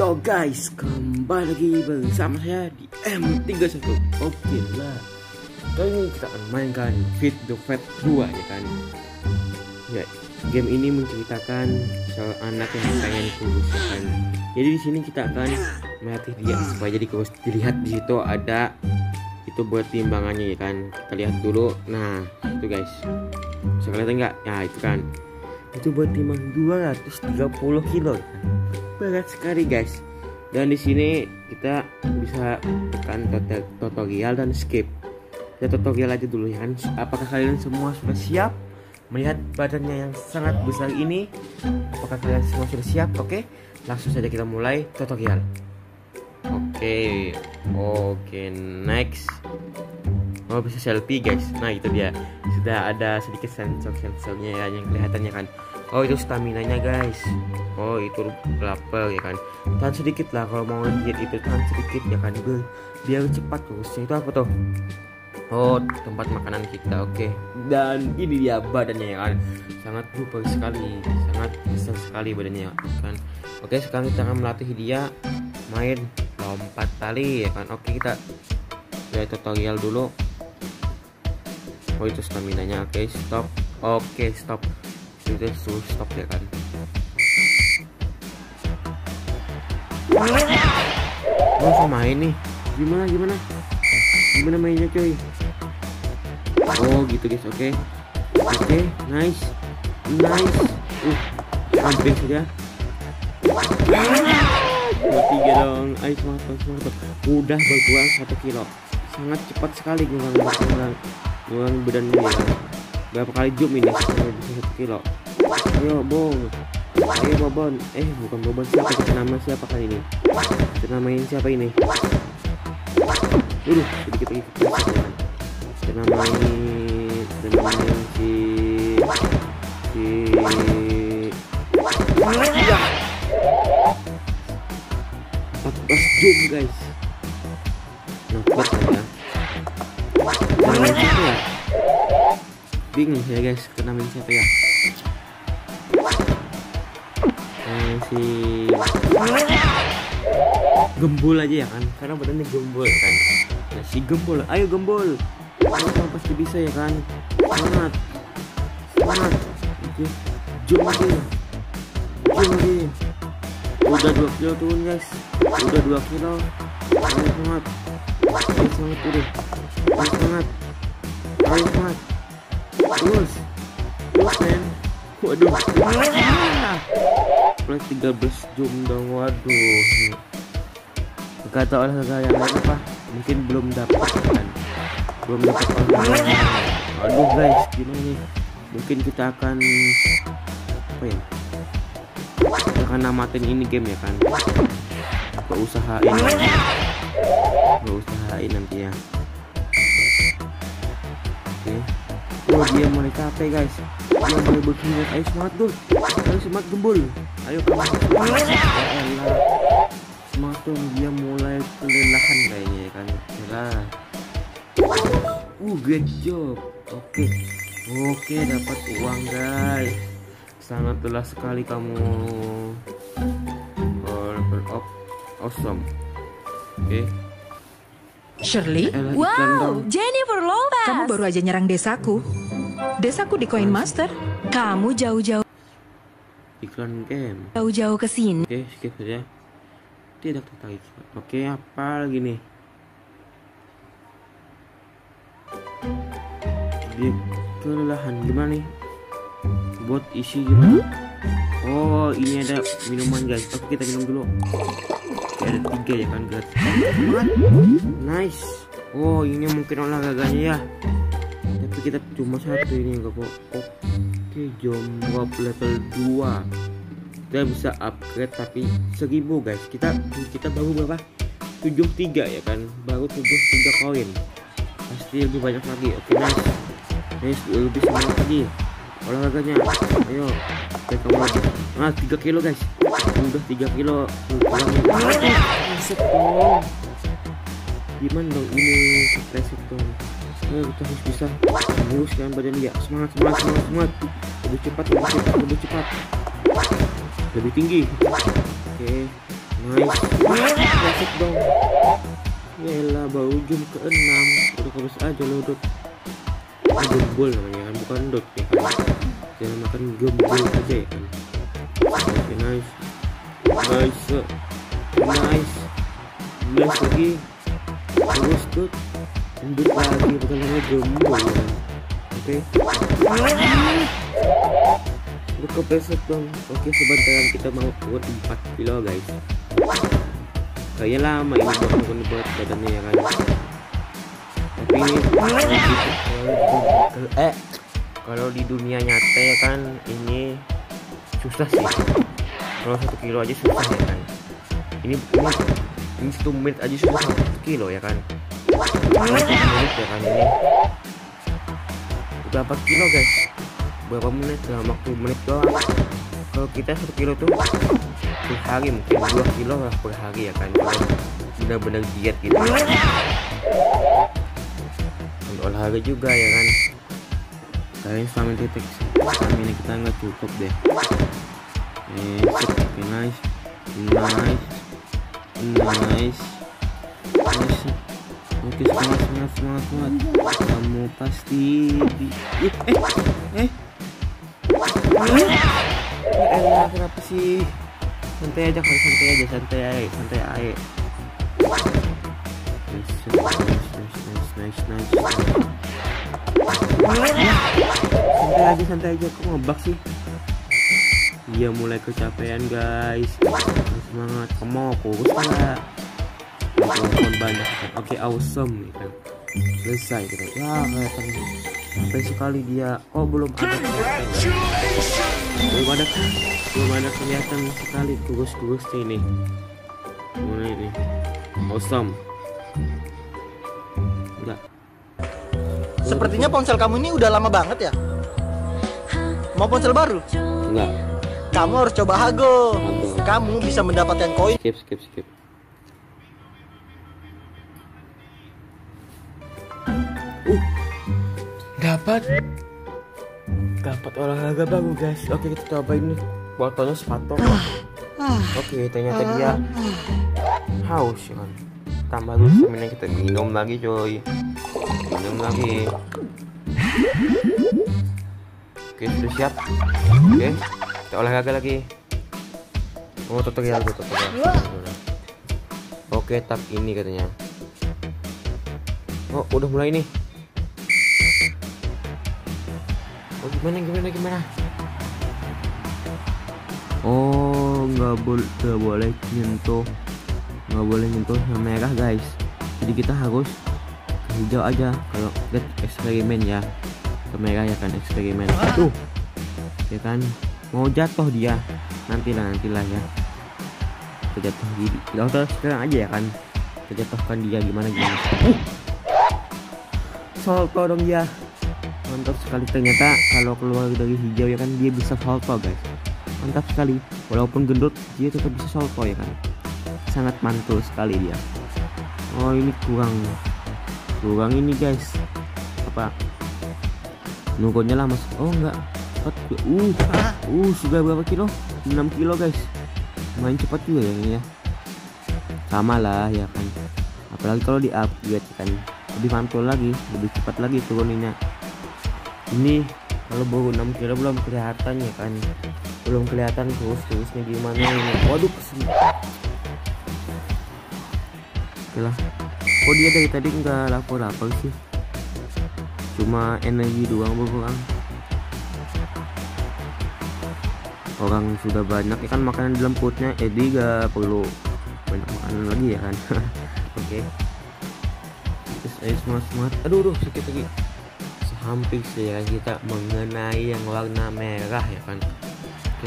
So guys, kembali lagi bersama saya di M31. Oke lah, kali ini kita akan mainkan Feed the Fat 2 ya kan. Ya, game ini menceritakan soal anak yang pengen kurus ya kan. Jadi di sini kita akan melatih dia supaya jadi kurus. Dilihat di situ ada itu buat timbangannya ya kan. Kita lihat dulu. Nah, itu guys. Bisa kelihatan nggak? Ya itu kan. Itu buat timbang 230 kilo ya kan. Berat sekali guys. Dan di sini kita bisa tekan tutorial dan skip. Kita tutorial aja dulu ya kan. Apakah kalian semua sudah siap melihat badannya yang sangat besar ini? Apakah kalian semua sudah siap? Oke, langsung saja kita mulai tutorial. Oke, next. Oh, bisa selfie guys. Nah itu dia, sudah ada sedikit sensornya ya yang kelihatannya kan. Oh itu stamina-nya guys. Oh itu lapar ya kan. Tahan sedikit lah kalau mau diet itu, tahan sedikit ya kan, biar cepat kurusnya. Itu apa tuh? Oh tempat makanan kita. Oke. Dan ini dia badannya ya kan. Sangat super sekali, sangat besar sekali badannya ya kan. Oke, sekarang kita akan melatih dia main lompat tali ya kan. Oke, kita lihat tutorial dulu. Oh itu stamina-nya. Oke, stop. Oke, stop. Sudah stop ya kan. Oh main nih. Gimana mainnya coy? Oh gitu guys. Oke, nice. Hampir saja. Tiga dong. Ayo semangat. Udah berkurang 1 kilo. Sangat cepat sekali kurang badan ini ya. Berapa kali jump ini sampai bisa 1 kilo. Ayo Bobon. Bukan Bobon, siapa kita nama siapa kali ini? Kita namain siapa ini? Sedikit lagi kita namain si ya. 14 jump guys. Nampak ya. Ya. Bingung ya guys, kita namain siapa ya? Si Gembul aja ya kan, karena badannya gembul kan. Nah, si Gembul, ayo Gembul, kamu pasti bisa ya kan. Semangat. Oke, jump lagi. Udah 2 kilo turun guys. Udah 2 kilo. Ayo semangat udah. Ayo semangat. Terus men. Waduh. Plus 13 jum dong. Waduh. Kata olahraga yang lain apa? Mungkin belum dapat kan. Olahraga. Aduh guys, gimana nih? Mungkin kita akan apa ya? Kita akan namatin ini game ya kan. Gak usahain nanti ya. Oke. Oh dia mulai capek guys. Dia mulai berkeringat. Ayo semangat dulu. Ayo semangat Gembul. Ayo kamu. Semangat dong, dia mulai kelelahan kayaknya ya kan. Good job. Oke, dapat uang guys. Sangat telah sekali kamu. Awesome. Oke. Shirley? Wow, Jennifer Lopez. Kamu baru aja nyerang desaku. Desaku di Coin Master. Kamu jauh-jauh Iklan game. Jauh-jauh ke sini. Oke, skip saja. Tidak tertarik. Oke, apa lagi nih? Dia kelelahan gimana nih? Buat isi gimana? Oh, ini ada minuman guys. Oke, kita minum dulu. Oke, ada 3 ya kan guys. Nice. Oh, ini mungkin olahraganya ya. Tapi kita cuma 1 ini enggak kok. Oke, jump level 2. Kita bisa upgrade tapi 1000 guys. Kita baru berapa? 73 ya kan. Baru 73 koin. Pasti lebih banyak lagi. Oke, nice, lebih semangat lagi olahraganya. Ayo, kamu lagi. 3 kilo guys. Udah 3 kilo kurangnya. Masuk dong. Gimana dong ini? Reset dong. Ayo kita harus bisa menguruskan badan dia. Semangat. Lebih cepat. Lebih tinggi. Oke, Nice. Masuk dong. Yelah, baru jam ke-6 udah habis aja lo dot. Gembul namanya kan, bukan dot ya kan. Jangan makan gembul aja ya kan. Oke, nice. Nice. Nice. Nice lagi. Terus dot. Lanjut lagi, bukan lama gembul ya kan. Oke. Udah kepeset dong. Oke, sebentar kita mau buat 4 kilo guys. Kayaknya lama ini buat badannya ya kan. Tapi ini kalau di dunia nyata ya kan ini susah sih. Kalau 1 kilo aja susah ya kan. Ini 1 menit aja susah 1 kilo ya kan. 1 menit ya kan ini. Udah 4 kilo guys. Berapa menit dalam waktu menit doang. Kalau kita 1 kilo tuh per hari, mungkin 2 kilo lah per hari ya kan, kalau benar-benar diet gitu. Untuk olahraga juga ya kan. Kalian stamina kita nggak cukup deh. Oke, nice. Oke, semangat. Kamu pasti elah, kenapa sih? Santai aja. Nice. Santai aja, kok ngebug sih? Iya, mulai kecapean guys. Semangat, kamu kurus nggak? Telepon banyak kan. Oke, awesome nih kan. Selesai kita. Ya, kelihatan sampai sekali dia. Oh, belum ada kelihatan sekali kurus ini. Mana ini? Awesome. Enggak. Sepertinya ponsel kamu ini udah lama banget ya. Mau ponsel baru? Enggak. Kamu harus coba Hago. Kamu bisa mendapatkan koin. Skip. Dapat olahraga baru guys. Oke, kita coba ini. Fotonya sepatu. Oke, ternyata dia haus ya kan. Tambah dulu stamina kita, minum lagi coy. Oke, sudah siap. Oke, kita olahraga lagi. Oh, tutorial. Oke, tab ini katanya. Oh, udah mulai nih. Oh, gimana? Oh, nggak boleh nyentuh yang merah guys. Jadi kita harus ke hijau aja. Kalau lihat eksperimen ya, ke merah ya kan, eksperimen. Tuh, ya kan, mau jatuh dia. Nantilah ya. Terjatuh gini. Kita sekarang aja ya kan. Terjatuhkan dia gimana. Salto dong dia. Mantap sekali, ternyata kalau keluar dari hijau ya kan dia bisa salto guys. Mantap sekali, walaupun gendut dia tetap bisa salto ya kan. Sangat mantul sekali dia. Oh, ini kurang ini guys. Apa? Nunggunya lama. Oh enggak. Sudah berapa kilo? 6 kilo guys. Main cepat juga ya ini ya. Sama lah ya kan. Apalagi kalau di upgrade kan lebih mantul lagi, lebih cepat lagi turuninnya. Ini kalau baru 6 kilo belum kelihatan ya kan. Belum kelihatan terusnya gimana ini. Waduh, kesini. Oke lah. Kok dia dari tadi nggak lapor sih? Cuma energi doang berkurang. Orang sudah banyak ya kan makanan dalam perutnya, jadi gak perlu banyak makanan lagi ya kan. Oke. Terus ayo semangat. Aduh sakit lagi. Hampir saja kita mengenai yang warna merah ya kan. Oke.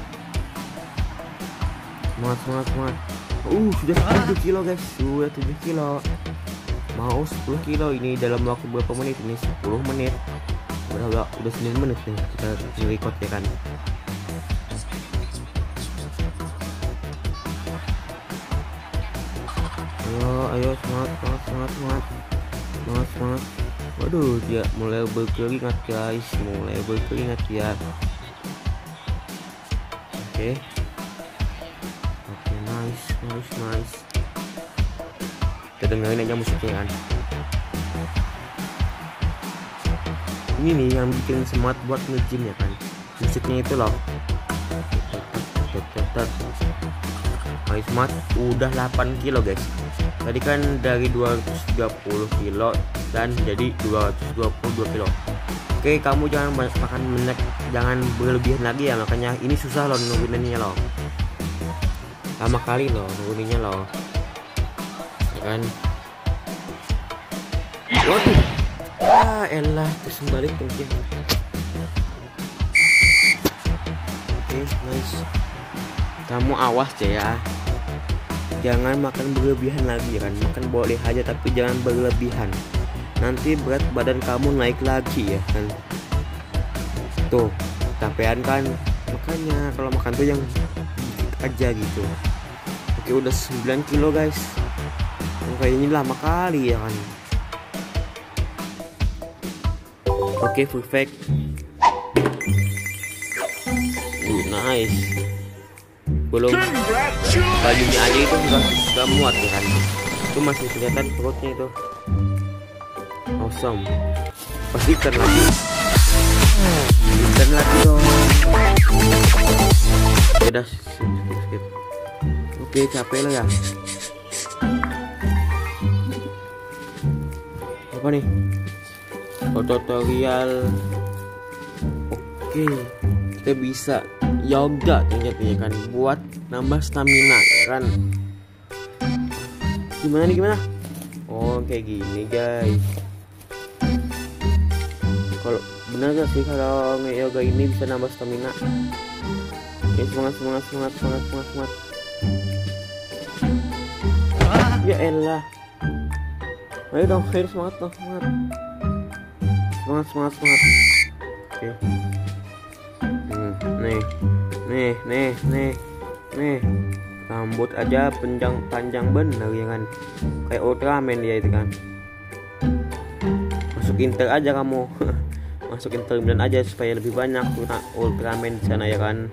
Semangat. Sudah 7 kilo guys. Sudah 7 kilo. Mau 10 kilo ini dalam waktu berapa menit ini? 10 menit. Udah 9 menit nih kita record ya kan. Ayo semangat. Waduh, dia mulai berkeringat guys, ya. Oke, nice. nice. Kita dengerin aja musiknya kan. Ini nih yang bikin semangat buat nge-gym ya kan. Musiknya itu loh. Ayo semangat, udah 8 kilo guys. Tadi kan dari 230 kilo dan jadi 222 kilo. Oke, kamu jangan banyak makan banyak, jangan berlebihan lagi ya. Makanya ini susah loh nuruninnya loh. Lama kali loh nuruninnya loh. Ya kan? Waduh. Elah, terus balik mungkin. Oke, nice. Kamu awas ya. Jangan makan berlebihan lagi kan. Makan boleh aja tapi jangan berlebihan. Nanti berat badan kamu naik lagi ya kan. Tuh, capean kan. Makanya kalau makan tuh yang dikit aja gitu. Oke, udah 9 kilo guys. Kayaknya lama kali ya kan. Oke, perfect. Nice. Belum bajunya aja itu sudah muat ya kan. Itu masih kelihatan perutnya itu. Awesome. Pasti ikan lagi. Ikan lagi dong. Udah skip. Oke, capek lo ya. Apa nih? Tutorial. Oke, kita bisa yoga ternyata ya kan, buat nambah stamina ya kan. Gimana nih, gimana? Oh, kayak gini guys. Kalau benar gak sih kalau yoga ini bisa nambah stamina? Ya, semangat. Ya elah. Ayo dong, ayo semangat. Semangat. Oke. Nih. Rambut aja panjang bener ya kan. Kayak Ultraman dia itu kan. Masuk Inter aja kamu. Masuk Inter Milan aja supaya lebih banyak Ultraman di sana ya kan.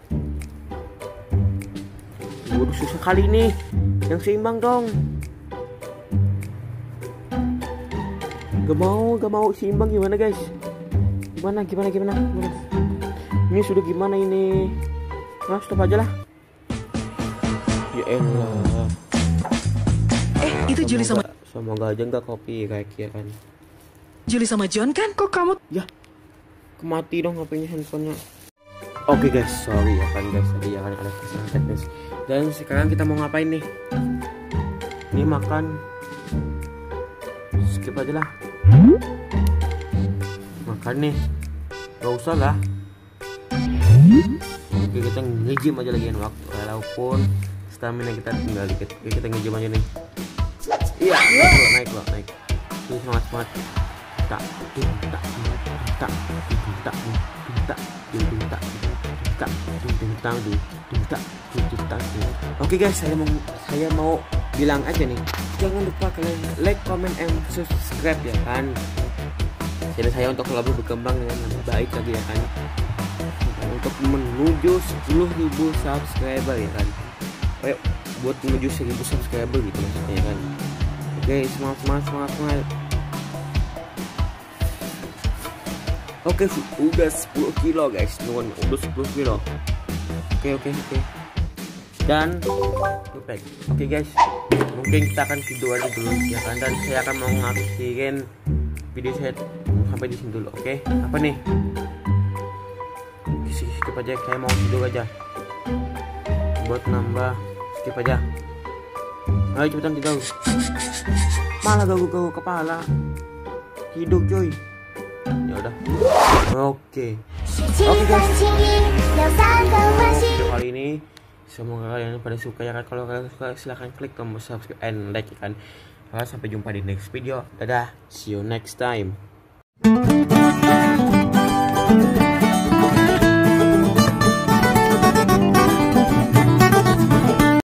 Waduh, susah kali nih. Yang seimbang dong. Gak mau seimbang, gimana guys? Gimana? Ini sudah gimana ini? Nah, stop aja lah. Ya elah. Itu Julie sama Semoga aja nggak kopi kayak kia kan. Julie sama John kan? Kok kamu? Ya, kemati dong HP-nya, handphonenya. Oke guys, sorry ya kan guys, tadi ya kan ada kesalahan teknis. Dan sekarang kita mau ngapain nih? Ini makan. Skip aja lah. Makan nih. Gak usah lah. Oke, kita nge-gym aja lagi waktu. Walaupun stamina kita tinggal dikit. Oke, kita nge-gym aja nih. Iya, naik. Ini semangat. Tak. Oke guys, saya mau bilang aja nih, jangan lupa kalian like, comment, and subscribe ya kan. Jadi saya untuk lebih berkembang dengan lebih baik lagi ya kan. Untuk menuju 10.000 subscriber ya kan. Ayo buat menuju 1.000 subscriber gitu maksudnya kan. Oke, semangat. Oke, udah 10 kilo guys, udah 10 kilo. Oke. Dan oke guys, mungkin kita akan tidur aja dulu ya kan. Dan saya akan mau ngakhirin video saya sampai di sini dulu. Oke, apa nih? Skip aja, saya mau tidur aja. Buat nambah, skip aja. Ayo cepetan tidur. Malah gagu kepala. Tidur coy. Ya udah. Oke guys. Video kali ini semoga kalian pada suka ya kan. Kalau kalian suka silahkan klik tombol subscribe and like ya kan. Sampai jumpa di next video. Dadah. See you next time.